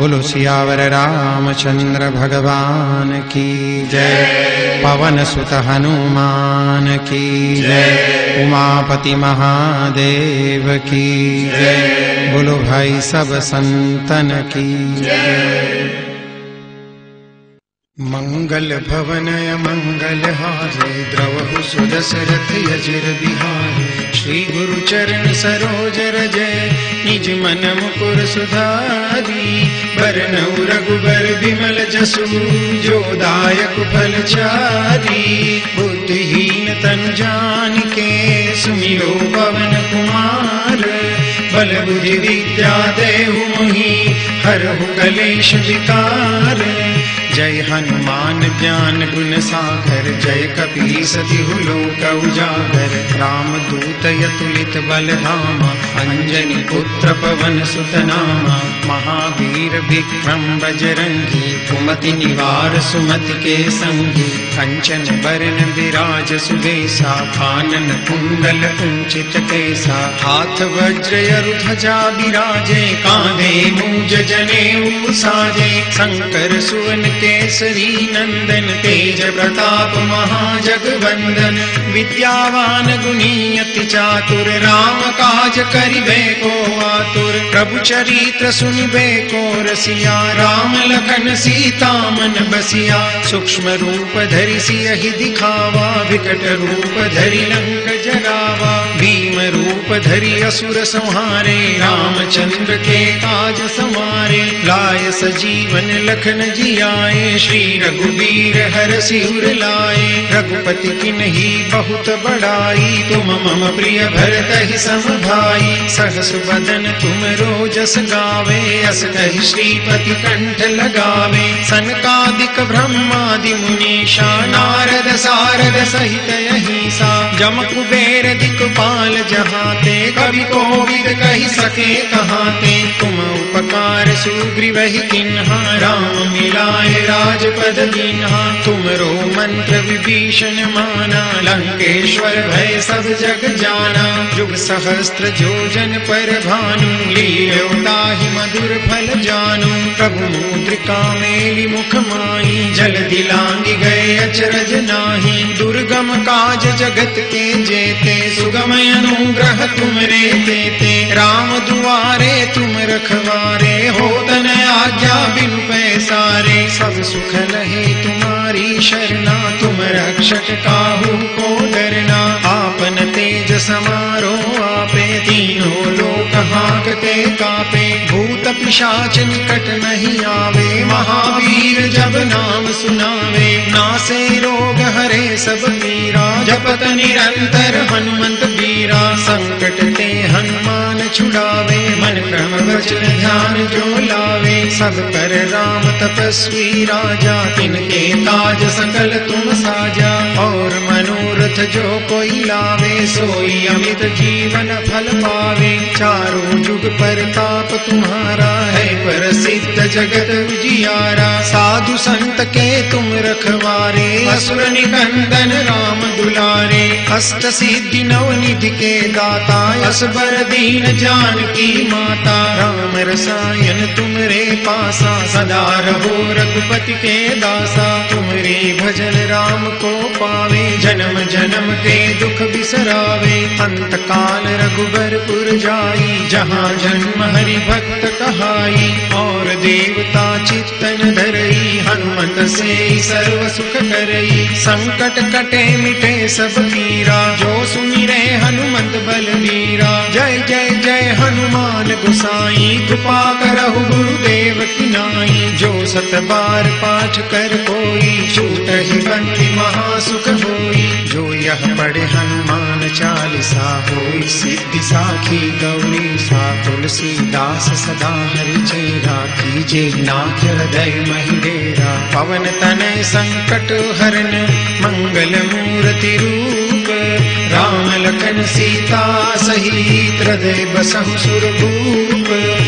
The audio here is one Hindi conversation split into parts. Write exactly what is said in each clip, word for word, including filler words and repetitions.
बोलो सियावर रामचंद्र भगवान की जय। पवन सुत हनुमान की जय। उमापति महादेव की जय। बोलो भाई सब संतन की जय। मंगल भवन मंगल हारे द्रवहु सुदशरथ यजिर बिहारे। श्री गुरु चरण सरोज रजय निज मन मुकुर सुधारी। बरनउँ रघुबर बिमल जसु जो दायक फल चारी। बुद्धिहीन तनु जानिके सुमिरो पवन कुमार। बल बुद्धि विद्या देहु मोहि हरहु कलेश विकार। जय हनुमान ज्ञान गुण सागर जय कपीस तिहु लोक उजागर। राम दूत अतुलित बल धामा अंजनी पुत्र पवन सुत नामा। महावीर विक्रम बजरंगी कुमति निवार सुमति के संगी। कंचन बरन विराज सुबेसा कानन कुंडल कुंचित केसा। हाथ वज्र ध्वजा बिराजे कांधे मूंज जनेऊ साजे। शंकर सुवन केसरी नंदन तेज प्रताप महाजगवंदन। विद्यावान गुणी अति चातुर राम काज करिबे को आतुर। प्रभु चरित्र सुनिबे को रसिया राम लखन सीता मन बसिया। सूक्ष्म रूप धरि सियहि दिखावा विकट रूप धरि लंक जरावा। भीम रूप धरि असुर संहारे रामचंद्र के काज समारे। लाय सजीवन लखन जियाए श्री रघुबीर हरषि उर लाए। रघुपति किन्ही बहुत बड़ाई तुम मम प्रिय भरतहि सम भाई। सहस बदन तुम रोजस गावे अस कहि श्रीपति कंठ लगावे। सनकादिक ब्रह्मादि मुनीषा नारद सारद सहित अहिसा। जम कुबेर दिक्पाल जहाते कवि कोविद कहि सके कहाते। तुम उपकार सुग्रीवहि किन्हा राम मिलाए राजपद दीन्हा। तुमरो मंत्र विभीषण माना लंकेश्वर भय सब जग जाना। जुग सहस्त्र जोजन पर भानु लील्यो ताहि मधुर फल जानू। प्रभु मुद्रिका मेलि मुख माहि जलधि लांघि गए अचरज नाही। दुर्गम काज जगत के जेते सुगम अनुग्रह तुमरे तेते। राम दुआरे तुम रखवारे होत न आज्ञा बिनु पैसारे। सब सुख लहे तुम्हारी शरणा तुम रक्षक काहू को डरना। आपन तेज समारो आपे तीनों लोक हांकते कापे। भूत पिशाच निकट नहीं आवे महावीर जब नाम सुनावे। नासे रोग हरे सब पीरा जपत निरंतर हनुमंत बीरा। संकट ते हनुमान छुड़ावे मन क्रम वचन ध्यान जो लावे। सब पर राम तपस्वी राजा तिनके काज सकल तुम साजा। और मनोरथ जो कोई लावे सोई अमित जीवन फल पावे। चारों जुग परताप तुम्हारा है प्रसिद्ध जगत उजियारा। साधु संत के तुम रखवारे असुर निकंदन राम दुलारे। अष्ट सिद्धि नव निधि के दाता असबर दीन जानकी माता। राम रसायन तुमरे पासा सदा रहो रघुपति के दासा। तुमरे भजन राम को पावे जन्म जन्म के दुख बिसरावे। अंत काल रघुबरपुर जाई जहाँ जन्म हरि भक्त कहाई। और देवता चित्तन धरई हनुमत से सर्व सुख करई। संकट कटे मिटे सब पीरा जो सुमिरे हनुमंत बलवीरा। जय जय जय हनुमान गोसाई कृपा करहु गुरुदेव की नाई। जो सत बार पाठ कर कोई छूटहि बंदी महासुख होई। जो यह पढ़े हनुमान चालीसा होई सिद्धि साखी गौरी सा। तुलसीदास सदा हरि चेरा कीजे नाथ हृदय महि डेरा। पवन तनय संकट हरन मंगल मूर्ति रूप। राम लखन सीता सहित हृदय बसहु सुरभूप।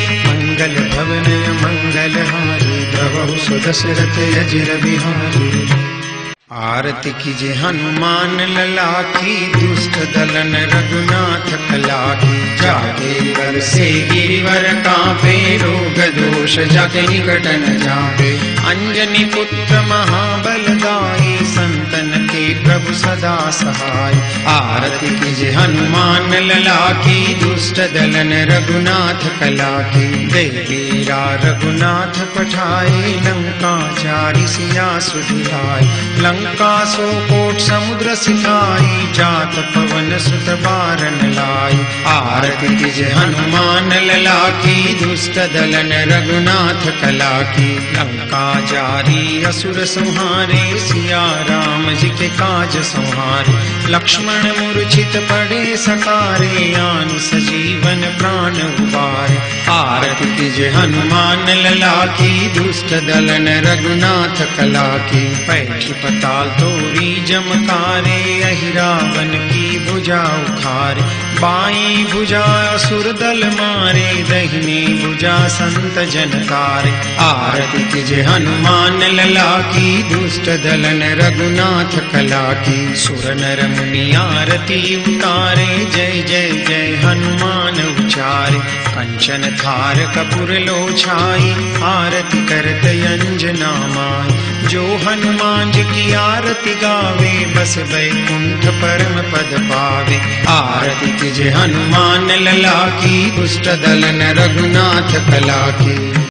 मंगल भवन मंगल हारी द्रवहु सुदशरथ यजिर बिहारी। आरती कीजे हनुमान लला की, दुष्ट दलन रघुनाथ कला की। जाके कर से गिरिवर कांपे, रोग दोष जाके निकट न जापे। अंजनी पुत्र महाबलदाई, संतन के प्रभु सदा सहाय। आरती कीजे हनुमान लला की, दुष्ट दलन रघुनाथ कला की। देवीरा रघुनाथ पठाए, लंका चारि सिया सुधिराय। लंका सो कोट समुद्र सिखाई, जात पवन सुत बारन लाई। आरती कीजे हनुमान लला की, दुष्ट दलन रघुनाथ कला की। लंका जारी असुर संहारे, सिया राम जी के काज संहारे। लक्ष्मण मूर्छित पड़े सकारे, आन सजीवन प्राण उबारे। आरती कीजे हनुमान लला की, दुष्ट दलन रघुनाथ कला की। पैठी पताल तोरी जमकारे, अहि रावण की भुजा उखारे। बाई भुजा असुर दल मारे, दहिनी भुजा संत जन तारे। आरती कीजे हनुमान लला की, दुष्ट दलन रघुनाथ कला की। सुर नर मुनि आरती उतारे, जय जय जय हनुमान उचारे। कंचन थार कपूर लो छाई, आरती करत अंजना माई। जो हनुमान जी की आरती गावे, बस बैकुंठ परम पद पावे। आरती कीजे हनुमान लला की, दुष्ट दलन रघुनाथ कला की।